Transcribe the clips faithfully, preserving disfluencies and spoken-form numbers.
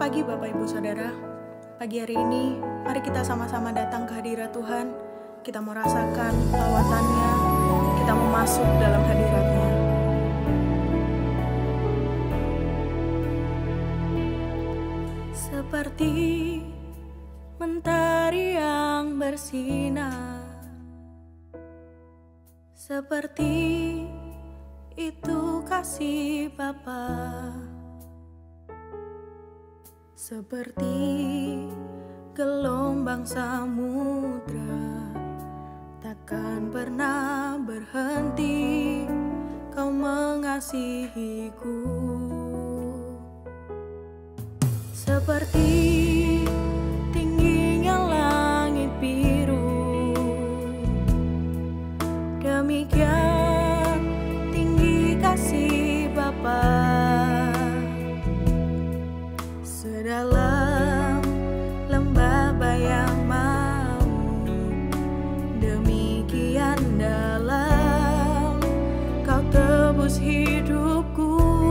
pagi Bapak Ibu Saudara. Pagi hari ini, mari kita sama-sama datang ke hadirat Tuhan. Kita mau rasakan lawatannya, kita mau masuk dalam hadiratnya. Seperti mentari yang bersinar, seperti itu kasih Bapa. Seperti gelombang samudra, takkan pernah berhenti Kau mengasihiku. Seperti tingginya langit biru, demikian tinggi kasih Bapa. Sedalam lembah bayang maut, demikian dalam Kau tebus hidupku.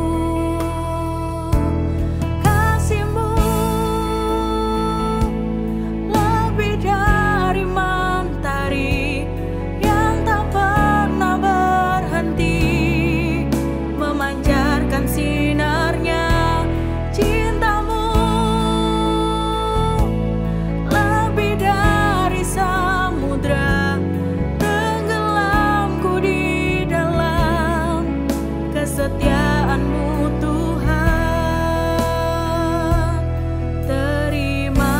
Kasih-Mu lebih dari mentari yang tak pernah berhenti memancarkan sinarnya. Kesetiaan-Mu Tuhan, terima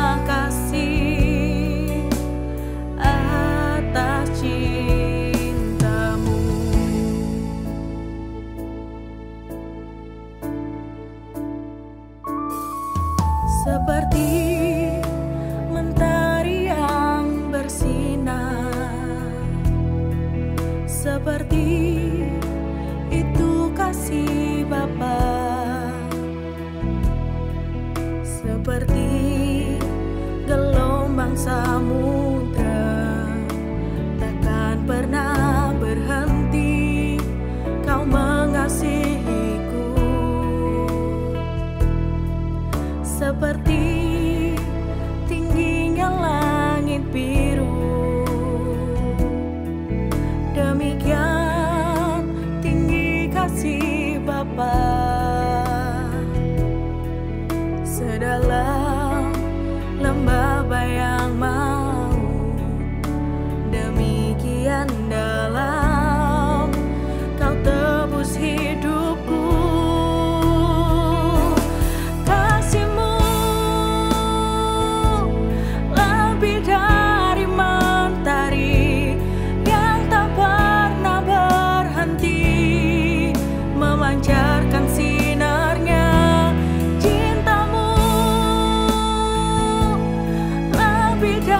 kasih atas cinta-Mu. Seperti mentari yang bersinar, seperti itu kasih Bapa. Seperti gelombang samudra, takkan pernah berhenti Kau mengasihiku. Seperti tingginya langit biru, demikian kasih Bapa. Sedalam lembah bayang maut, demikian dalam Kau tebus hidupku. Kasih-Mu lebih dari mentari yang tak pernah berhenti memancarkan sinarnya. Cinta-Mu lebih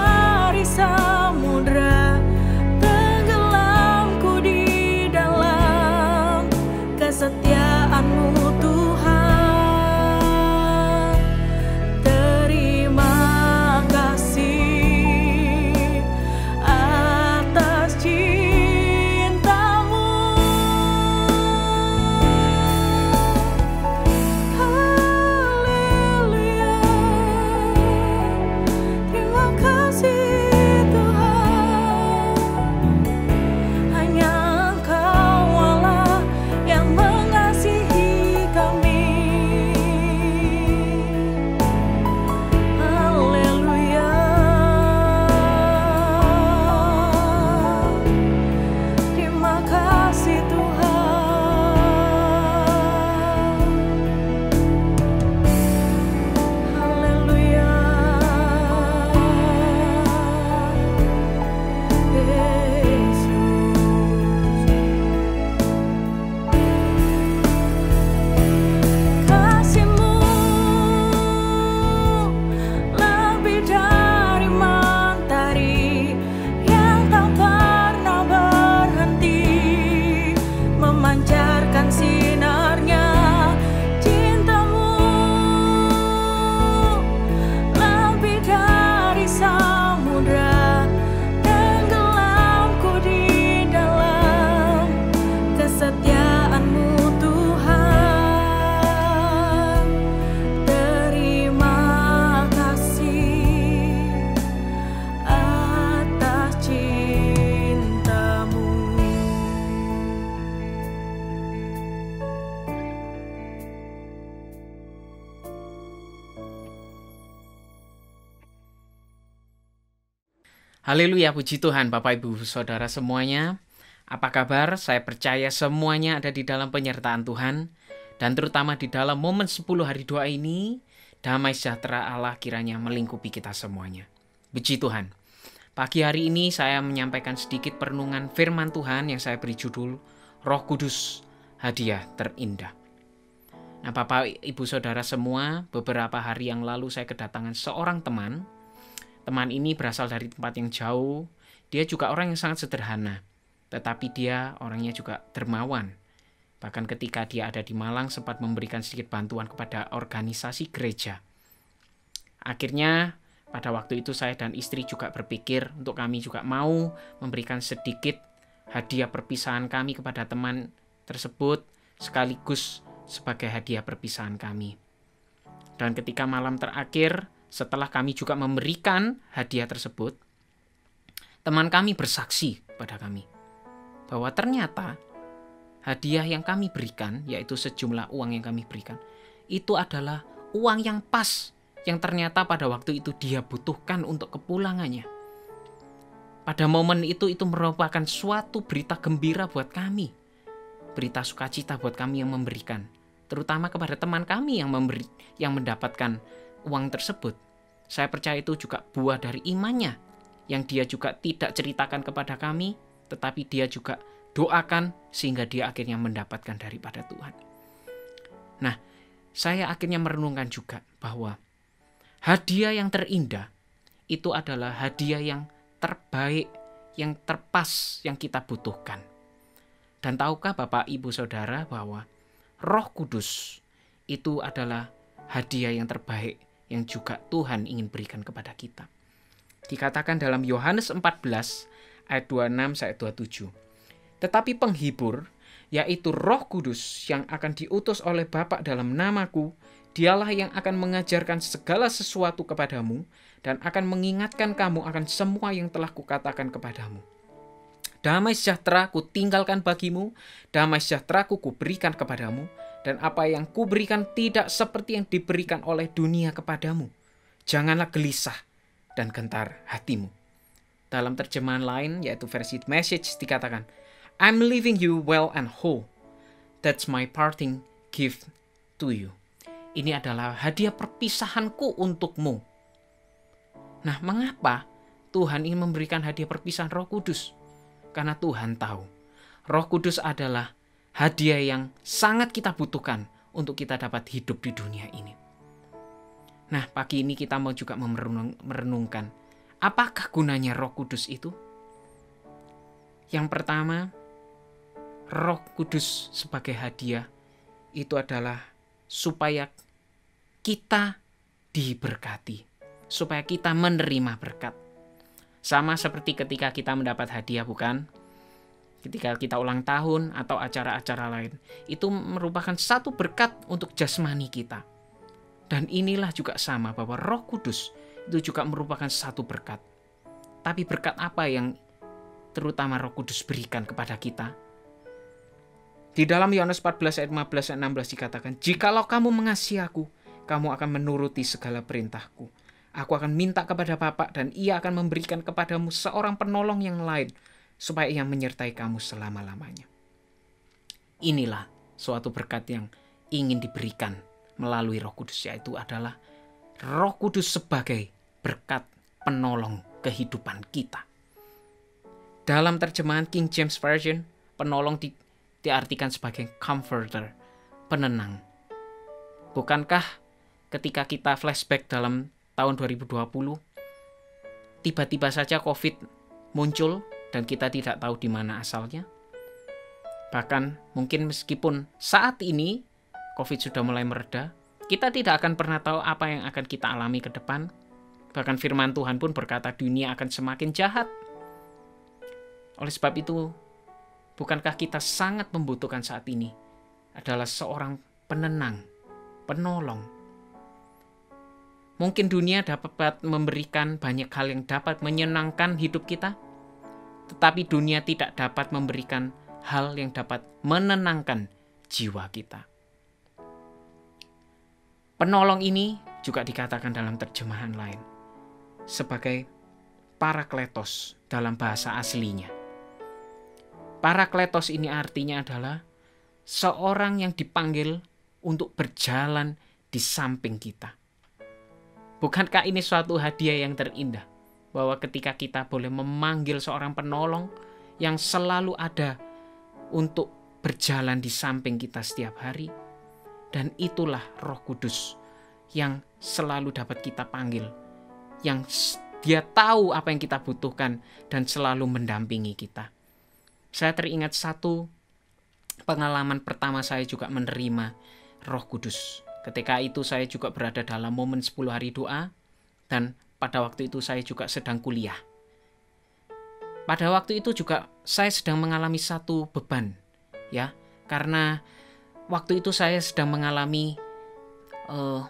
Haleluya, puji Tuhan Bapak Ibu Saudara semuanya. Apa kabar? Saya percaya semuanya ada di dalam penyertaan Tuhan. Dan terutama di dalam momen sepuluh hari doa ini, damai sejahtera Allah kiranya melingkupi kita semuanya. Puji Tuhan. Pagi hari ini saya menyampaikan sedikit perenungan firman Tuhan yang saya beri judul Roh Kudus, Hadiah Terindah. Nah Bapak Ibu Saudara semua, beberapa hari yang lalu saya kedatangan seorang teman. Teman ini berasal dari tempat yang jauh. Dia juga orang yang sangat sederhana, tetapi dia orangnya juga dermawan. Bahkan ketika dia ada di Malang sempat memberikan sedikit bantuan kepada organisasi gereja. Akhirnya pada waktu itu saya dan istri juga berpikir untuk kami juga mau memberikan sedikit hadiah perpisahan kami kepada teman tersebut, sekaligus sebagai hadiah perpisahan kami. Dan ketika malam terakhir, setelah kami juga memberikan hadiah tersebut, teman kami bersaksi pada kami bahwa ternyata hadiah yang kami berikan, yaitu sejumlah uang yang kami berikan, itu adalah uang yang pas, yang ternyata pada waktu itu dia butuhkan untuk kepulangannya. Pada momen itu, itu merupakan suatu berita gembira buat kami, berita sukacita buat kami yang memberikan, terutama kepada teman kami yang memberi, yang mendapatkan uang tersebut. Saya percaya itu juga buah dari imannya, yang dia juga tidak ceritakan kepada kami, tetapi dia juga doakan sehingga dia akhirnya mendapatkan daripada Tuhan. Nah, saya akhirnya merenungkan juga bahwa hadiah yang terindah itu adalah hadiah yang terbaik, yang terpas, yang kita butuhkan. Dan tahukah Bapak Ibu Saudara bahwa Roh Kudus itu adalah hadiah yang terbaik yang juga Tuhan ingin berikan kepada kita. Dikatakan dalam Yohanes empat belas ayat dua puluh enam sampai dua puluh tujuh. Tetapi penghibur, yaitu Roh Kudus yang akan diutus oleh Bapa dalam namaku, dialah yang akan mengajarkan segala sesuatu kepadamu dan akan mengingatkan kamu akan semua yang telah kukatakan kepadamu. Damai sejahtera ku tinggalkan bagimu, damai sejahtera ku kuberikan kepadamu, dan apa yang kuberikan tidak seperti yang diberikan oleh dunia kepadamu. Janganlah gelisah dan gentar hatimu. Dalam terjemahan lain, yaitu versi Message, dikatakan, I'm leaving you well and whole. That's my parting gift to you. Ini adalah hadiah perpisahanku untukmu. Nah, mengapa Tuhan ingin memberikan hadiah perpisahan Roh Kudus? Karena Tuhan tahu, Roh Kudus adalah hadiah yang sangat kita butuhkan untuk kita dapat hidup di dunia ini. Nah, pagi ini kita mau juga merenung, merenungkan, apakah gunanya Roh Kudus itu? Yang pertama, Roh Kudus sebagai hadiah itu adalah supaya kita diberkati, supaya kita menerima berkat. Sama seperti ketika kita mendapat hadiah, bukan? Ketika kita ulang tahun atau acara-acara lain, itu merupakan satu berkat untuk jasmani kita. Dan inilah juga sama, bahwa Roh Kudus itu juga merupakan satu berkat. Tapi berkat apa yang terutama Roh Kudus berikan kepada kita? Di dalam Yohanes empat belas ayat lima belas dan enam belas dikatakan, jikalau kamu mengasihi aku, kamu akan menuruti segala perintahku. Aku akan minta kepada Bapa dan ia akan memberikan kepadamu seorang penolong yang lain, supaya ia menyertai kamu selama-lamanya. Inilah suatu berkat yang ingin diberikan melalui Roh Kudus, yaitu adalah Roh Kudus sebagai berkat penolong kehidupan kita. Dalam terjemahan King James Version, penolong di, diartikan sebagai comforter, penenang. Bukankah ketika kita flashback dalam tahun dua ribu dua puluh, tiba-tiba saja COVID muncul dan kita tidak tahu di mana asalnya? Bahkan mungkin meskipun saat ini COVID sudah mulai mereda, kita tidak akan pernah tahu apa yang akan kita alami ke depan. Bahkan firman Tuhan pun berkata dunia akan semakin jahat. Oleh sebab itu, bukankah kita sangat membutuhkan saat ini adalah seorang penenang, penolong? Mungkin dunia dapat memberikan banyak hal yang dapat menyenangkan hidup kita, tetapi dunia tidak dapat memberikan hal yang dapat menenangkan jiwa kita. Penolong ini juga dikatakan dalam terjemahan lain sebagai Parakletos dalam bahasa aslinya. Parakletos ini artinya adalah seorang yang dipanggil untuk berjalan di samping kita. Bukankah ini suatu hadiah yang terindah? Bahwa ketika kita boleh memanggil seorang penolong yang selalu ada untuk berjalan di samping kita setiap hari. Dan itulah Roh Kudus yang selalu dapat kita panggil. Yang dia tahu apa yang kita butuhkan dan selalu mendampingi kita. Saya teringat satu pengalaman pertama saya juga menerima Roh Kudus. Ketika itu saya juga berada dalam momen sepuluh hari doa dan pada waktu itu saya juga sedang kuliah. Pada waktu itu juga saya sedang mengalami satu beban, ya, karena waktu itu saya sedang mengalami uh,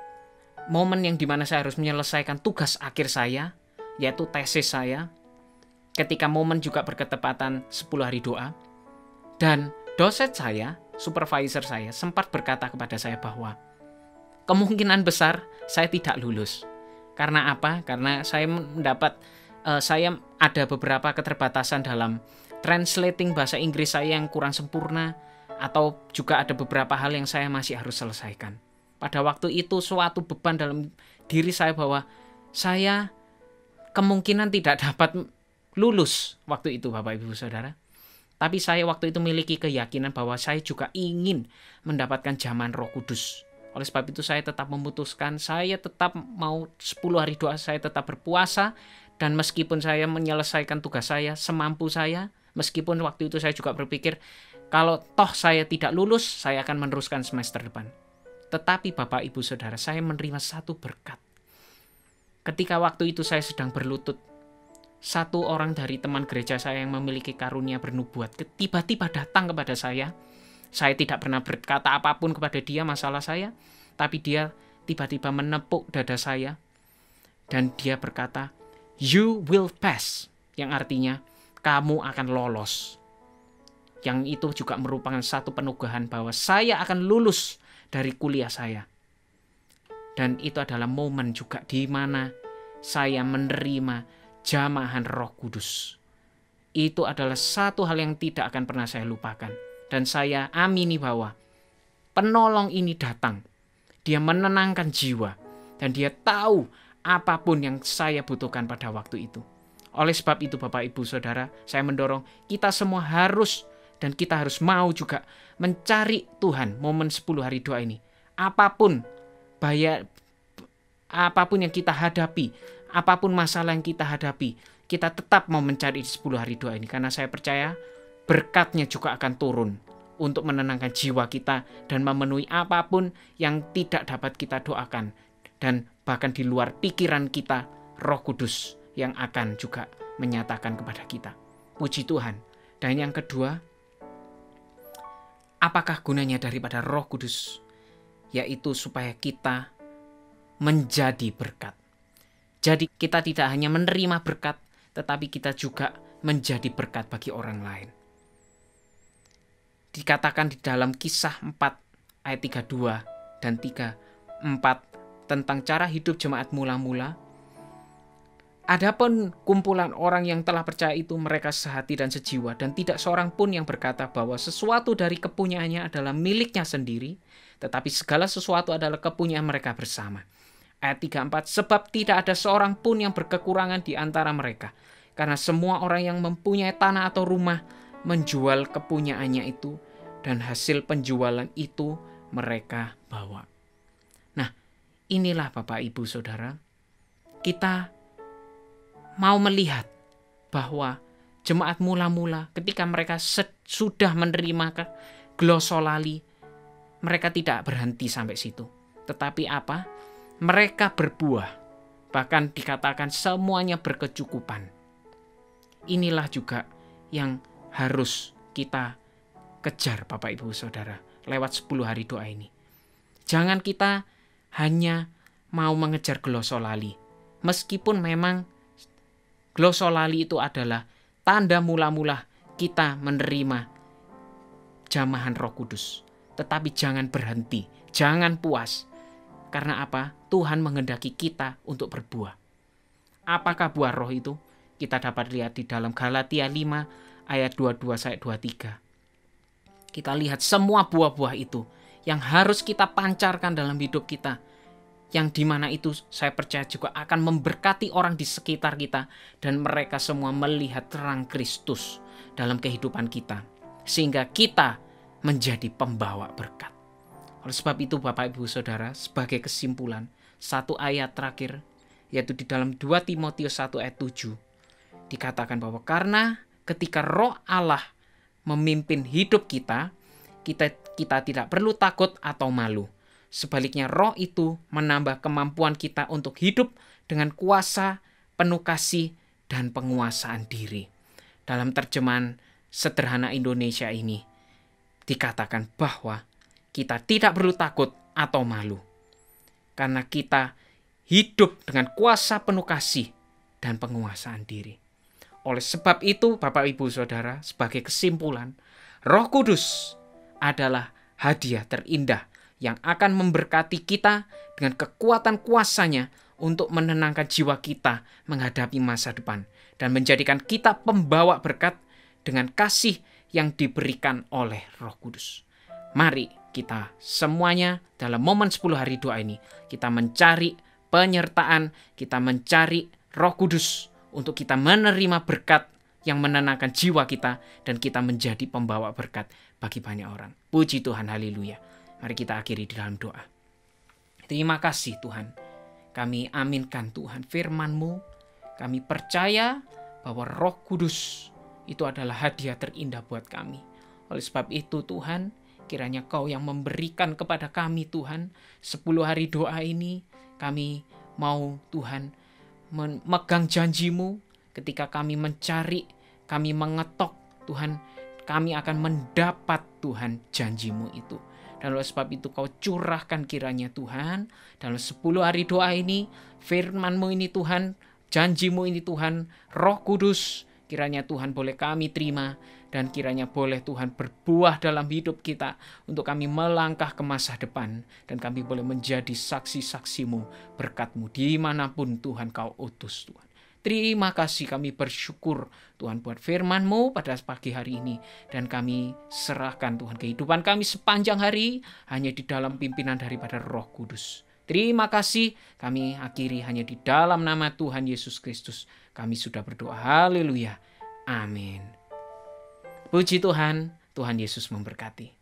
momen yang dimana saya harus menyelesaikan tugas akhir saya, yaitu tesis saya. Ketika momen juga berketepatan sepuluh hari doa. Dan dosen saya, supervisor saya, sempat berkata kepada saya bahwa kemungkinan besar saya tidak lulus. Karena apa? Karena saya mendapat, uh, saya ada beberapa keterbatasan dalam translating bahasa Inggris saya yang kurang sempurna. Atau juga ada beberapa hal yang saya masih harus selesaikan. Pada waktu itu suatu beban dalam diri saya bahwa saya kemungkinan tidak dapat lulus waktu itu, Bapak Ibu Saudara. Tapi saya waktu itu memiliki keyakinan bahwa saya juga ingin mendapatkan jaman Roh Kudus. Oleh sebab itu saya tetap memutuskan, saya tetap mau sepuluh hari doa, saya tetap berpuasa. Dan meskipun saya menyelesaikan tugas saya semampu saya, meskipun waktu itu saya juga berpikir, kalau toh saya tidak lulus, saya akan meneruskan semester depan. Tetapi Bapak Ibu Saudara, saya menerima satu berkat. Ketika waktu itu saya sedang berlutut, satu orang dari teman gereja saya yang memiliki karunia bernubuat tiba-tiba datang kepada saya. Saya tidak pernah berkata apapun kepada dia masalah saya, tapi dia tiba-tiba menepuk dada saya dan dia berkata, "You will pass," yang artinya kamu akan lolos. Yang itu juga merupakan satu penugahan bahwa saya akan lulus dari kuliah saya. Dan itu adalah momen juga di mana saya menerima jamahan Roh Kudus. Itu adalah satu hal yang tidak akan pernah saya lupakan. Dan saya amini bahwa penolong ini datang. Dia menenangkan jiwa. Dan dia tahu apapun yang saya butuhkan pada waktu itu. Oleh sebab itu Bapak Ibu Saudara, saya mendorong kita semua harus dan kita harus mau juga mencari Tuhan momen sepuluh hari doa ini. Apapun bahaya, apapun yang kita hadapi, apapun masalah yang kita hadapi, kita tetap mau mencari di sepuluh hari doa ini. Karena saya percaya berkatnya juga akan turun untuk menenangkan jiwa kita dan memenuhi apapun yang tidak dapat kita doakan. Dan bahkan di luar pikiran kita, Roh Kudus yang akan juga menyatakan kepada kita. Puji Tuhan. Dan yang kedua, apakah gunanya daripada Roh Kudus? Yaitu supaya kita menjadi berkat. Jadi kita tidak hanya menerima berkat, tetapi kita juga menjadi berkat bagi orang lain. Dikatakan di dalam Kisah empat ayat tiga puluh dua dan tiga puluh empat tentang cara hidup jemaat mula-mula. Adapun kumpulan orang yang telah percaya itu mereka sehati dan sejiwa, dan tidak seorang pun yang berkata bahwa sesuatu dari kepunyaannya adalah miliknya sendiri, tetapi segala sesuatu adalah kepunyaan mereka bersama. Ayat tiga puluh empat, sebab tidak ada seorang pun yang berkekurangan di antara mereka, karena semua orang yang mempunyai tanah atau rumah menjual kepunyaannya itu, dan hasil penjualan itu mereka bawa. Nah, inilah Bapak Ibu Saudara, kita mau melihat bahwa jemaat mula-mula ketika mereka sudah menerima glosolali, mereka tidak berhenti sampai situ. Tetapi apa? Mereka berbuah. Bahkan dikatakan semuanya berkecukupan. Inilah juga yang harus kita kejar Bapak Ibu Saudara lewat sepuluh hari doa ini. Jangan kita hanya mau mengejar glosolali. Meskipun memang glosolali itu adalah tanda mula-mula kita menerima jamahan Roh Kudus. Tetapi jangan berhenti, jangan puas. Karena apa? Tuhan menghendaki kita untuk berbuah. Apakah buah roh itu? Kita dapat lihat di dalam Galatia lima ayat dua puluh dua sampai dua puluh tiga. Kita lihat semua buah-buah itu yang harus kita pancarkan dalam hidup kita. Yang dimana itu saya percaya juga akan memberkati orang di sekitar kita. Dan mereka semua melihat terang Kristus dalam kehidupan kita. Sehingga kita menjadi pembawa berkat. Oleh sebab itu Bapak Ibu Saudara, sebagai kesimpulan, satu ayat terakhir, yaitu di dalam dua Timotius satu ayat tujuh. Dikatakan bahwa karena ketika Roh Allah memimpin hidup kita, kita kita tidak perlu takut atau malu. Sebaliknya Roh itu menambah kemampuan kita untuk hidup dengan kuasa, penuh kasih, dan penguasaan diri. Dalam terjemahan sederhana Indonesia ini dikatakan bahwa kita tidak perlu takut atau malu. Karena kita hidup dengan kuasa penuh kasih dan penguasaan diri. Oleh sebab itu Bapak Ibu Saudara, sebagai kesimpulan, Roh Kudus adalah hadiah terindah yang akan memberkati kita dengan kekuatan kuasanya untuk menenangkan jiwa kita menghadapi masa depan dan menjadikan kita pembawa berkat dengan kasih yang diberikan oleh Roh Kudus. Mari kita semuanya dalam momen sepuluh hari doa ini kita mencari penyertaan, kita mencari Roh Kudus untuk kita menerima berkat yang menenangkan jiwa kita dan kita menjadi pembawa berkat bagi banyak orang. Puji Tuhan, haleluya. Mari kita akhiri di dalam doa. Terima kasih Tuhan. Kami aminkan Tuhan firman-Mu. Kami percaya bahwa Roh Kudus itu adalah hadiah terindah buat kami. Oleh sebab itu Tuhan, kiranya Kau yang memberikan kepada kami Tuhan sepuluh hari doa ini. Kami mau Tuhan memegang janji-Mu ketika kami mencari, kami mengetok Tuhan, kami akan mendapat Tuhan janji-Mu itu. Dan oleh sebab itu Kau curahkan kiranya Tuhan dalam sepuluh hari doa ini, firman-Mu ini Tuhan, janji-Mu ini Tuhan, Roh Kudus, kiranya Tuhan boleh kami terima dan kiranya boleh Tuhan berbuah dalam hidup kita untuk kami melangkah ke masa depan dan kami boleh menjadi saksi-saksi-Mu, berkat-Mu dimanapun Tuhan Kau utus Tuhan. Terima kasih, kami bersyukur Tuhan buat firman-Mu pada pagi hari ini. Dan kami serahkan Tuhan kehidupan kami sepanjang hari hanya di dalam pimpinan daripada Roh Kudus. Terima kasih, kami akhiri hanya di dalam nama Tuhan Yesus Kristus. Kami sudah berdoa, haleluya, amin. Puji Tuhan, Tuhan Yesus memberkati.